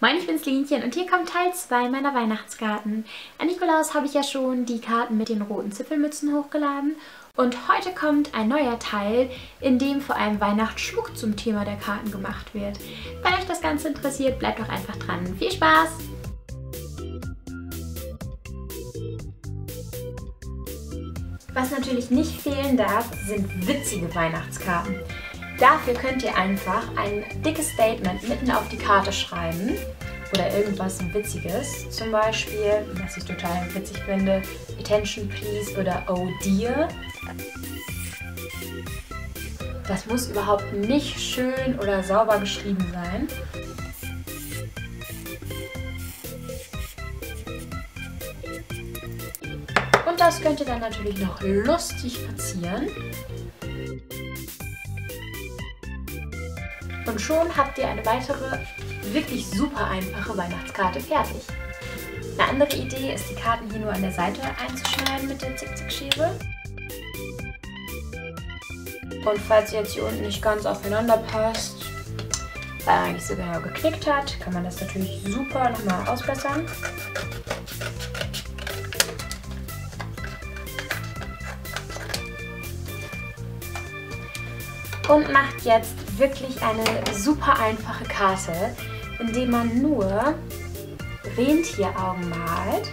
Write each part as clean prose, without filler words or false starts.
Moin, ich bin's Linchen und hier kommt Teil 2 meiner Weihnachtskarten. An Nikolaus habe ich ja schon die Karten mit den roten Zipfelmützen hochgeladen. Und heute kommt ein neuer Teil, in dem vor allem Weihnachtsschmuck zum Thema der Karten gemacht wird. Wenn euch das Ganze interessiert, bleibt doch einfach dran. Viel Spaß! Was natürlich nicht fehlen darf, sind witzige Weihnachtskarten. Dafür könnt ihr einfach ein dickes Statement mitten auf die Karte schreiben oder irgendwas Witziges. Zum Beispiel, was ich total witzig finde, Attention Please oder Oh Dear. Das muss überhaupt nicht schön oder sauber geschrieben sein. Und das könnt ihr dann natürlich noch lustig verzieren. Und schon habt ihr eine weitere, wirklich super einfache Weihnachtskarte fertig. Eine andere Idee ist, die Karten hier nur an der Seite einzuschneiden mit der Zickzackschere. Und falls ihr jetzt hier unten nicht ganz aufeinander passt, weil er eigentlich so genau geknickt hat, kann man das natürlich super nochmal ausbessern. Und macht jetzt wirklich eine super einfache Karte, indem man nur Rentieraugen malt,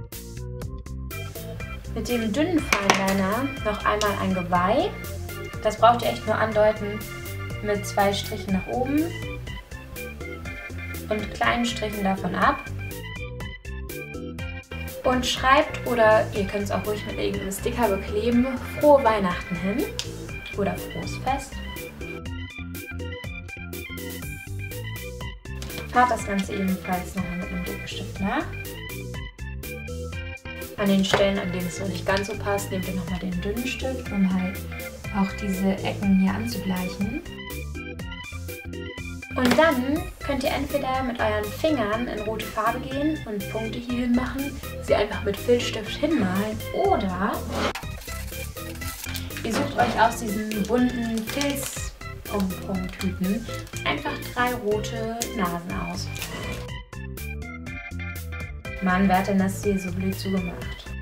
mit dem dünnen Fineliner noch einmal ein Geweih. Das braucht ihr echt nur andeuten mit 2 Strichen nach oben und kleinen Strichen davon ab. Und schreibt, oder ihr könnt es auch ruhig mit irgendeinem Sticker bekleben, Frohe Weihnachten hin oder Frohes Fest. Fahrt das Ganze ebenfalls nochmal mit einem dicken Stift nach. An den Stellen, an denen es noch nicht ganz so passt, nehmt ihr nochmal den dünnen Stift, um halt auch diese Ecken hier anzugleichen. Und dann könnt ihr entweder mit euren Fingern in rote Farbe gehen und Punkte hier hin machen, sie einfach mit Filzstift hinmalen, oder ihr sucht euch aus diesen bunten Filz-Pom-Pom-Tüten einfach 3 rote Nasen aus. Mann, wer hat denn das hier so blöd zugemacht?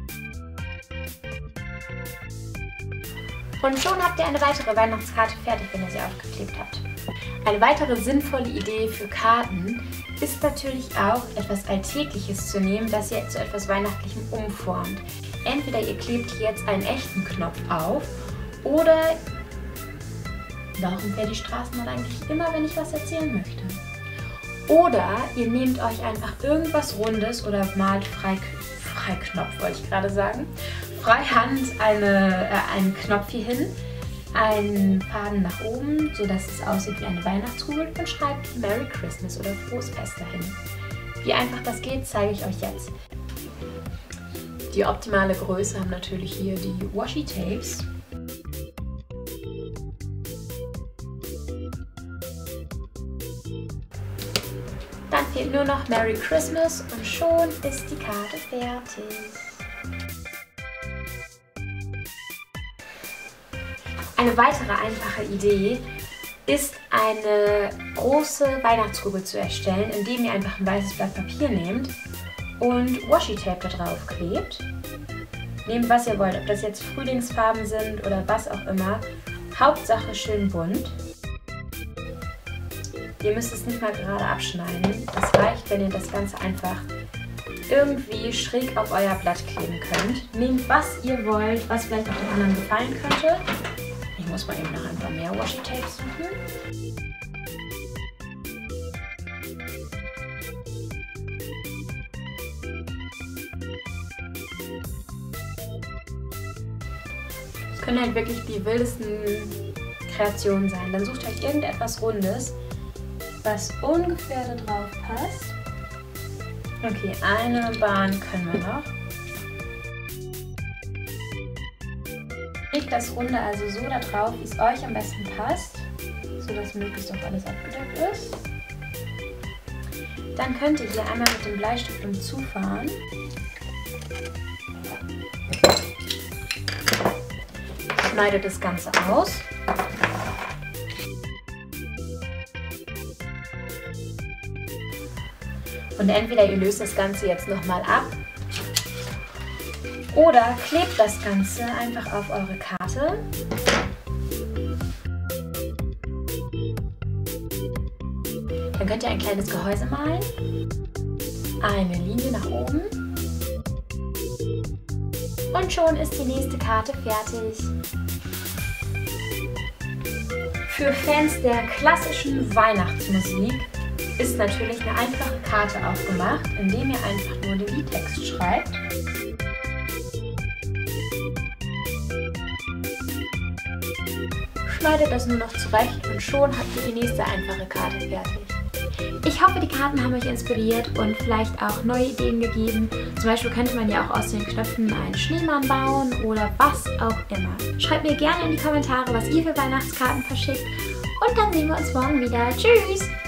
Und schon habt ihr eine weitere Weihnachtskarte fertig, wenn ihr sie aufgeklebt habt. Eine weitere sinnvolle Idee für Karten ist natürlich auch, etwas Alltägliches zu nehmen, das ihr zu etwas Weihnachtlichem umformt. Entweder ihr klebt hier jetzt einen echten Knopf auf, oder warum fährt die Straßenbahn eigentlich immer, wenn ich was erzählen möchte? Oder ihr nehmt euch einfach irgendwas Rundes oder malt Freiknopf, wollte ich gerade sagen, freihand einen Knopf hier hin, einen Faden nach oben, sodass es aussieht wie eine Weihnachtskugel, und schreibt Merry Christmas oder Frohes Fest dahin. Wie einfach das geht, zeige ich euch jetzt. Die optimale Größe haben natürlich hier die Washi-Tapes. Dann fehlt nur noch Merry Christmas und schon ist die Karte fertig. Eine weitere einfache Idee ist, eine große Weihnachtskugel zu erstellen, indem ihr einfach ein weißes Blatt Papier nehmt und Washi-Tape da drauf klebt. Nehmt, was ihr wollt, ob das jetzt Frühlingsfarben sind oder was auch immer. Hauptsache schön bunt. Ihr müsst es nicht mal gerade abschneiden. Es reicht, wenn ihr das Ganze einfach irgendwie schräg auf euer Blatt kleben könnt. Nehmt, was ihr wollt, was vielleicht auch den anderen gefallen könnte. Ich muss mal eben noch ein paar mehr Washi-Tapes suchen. Es können halt wirklich die wildesten Kreationen sein. Dann sucht euch irgendetwas Rundes, was ungefähr da drauf passt. Okay, eine Bahn können wir noch. Legt das Runde also so da drauf, wie es euch am besten passt, sodass möglichst auch alles abgedeckt ist. Dann könnt ihr hier einmal mit dem Bleistift umzufahren. Schneidet das Ganze aus. Und entweder ihr löst das Ganze jetzt nochmal ab oder klebt das Ganze einfach auf eure Karte. Dann könnt ihr ein kleines Gehäuse malen, eine Linie nach oben und schon ist die nächste Karte fertig. Für Fans der klassischen Weihnachtsmusik ist natürlich eine einfache Karte auch gemacht, indem ihr einfach nur den Liedtext schreibt. Schneidet das nur noch zurecht und schon habt ihr die nächste einfache Karte fertig. Ich hoffe, die Karten haben euch inspiriert und vielleicht auch neue Ideen gegeben. Zum Beispiel könnte man ja auch aus den Knöpfen einen Schneemann bauen oder was auch immer. Schreibt mir gerne in die Kommentare, was ihr für Weihnachtskarten verschickt und dann sehen wir uns morgen wieder. Tschüss!